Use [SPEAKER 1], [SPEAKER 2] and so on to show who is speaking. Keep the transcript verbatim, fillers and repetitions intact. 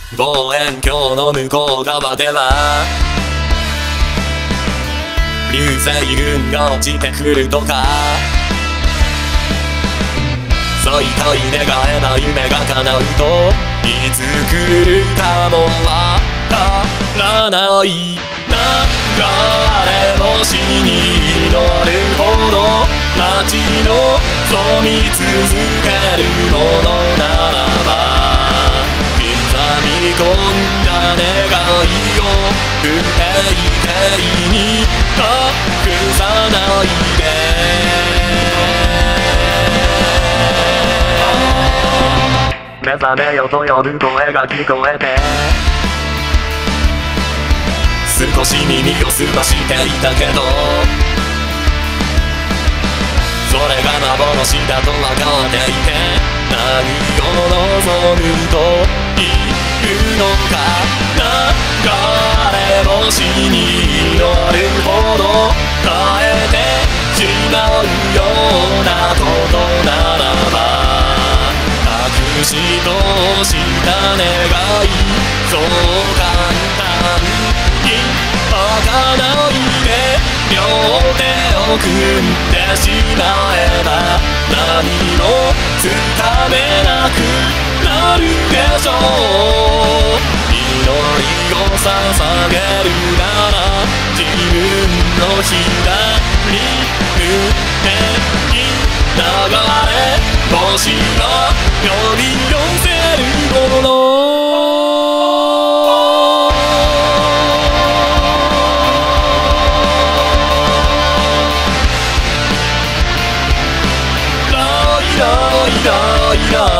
[SPEAKER 1] 望遠鏡の向こう側では流星群が落ちてくるとか、そういたい願えば夢が叶うといつ来るかもわからない。流れ星に乗るほど街の潜み続けるものならば、刻み込んだ願いを不定形に隠さないで。目覚めよと呼ぶ声が聞こえて、少し耳をすましていたけど、それが幻だと分かっていて、何を望むというのか。流れ星に乗るほど変えてしまうようなことならば、隠し通した願い、そう簡単に開かないで両手を組んでしまえば、何もつかめなくなるでしょう。祈りを捧げるなら自分の左腕に流れ星が呼び寄せるもの。ライライライラ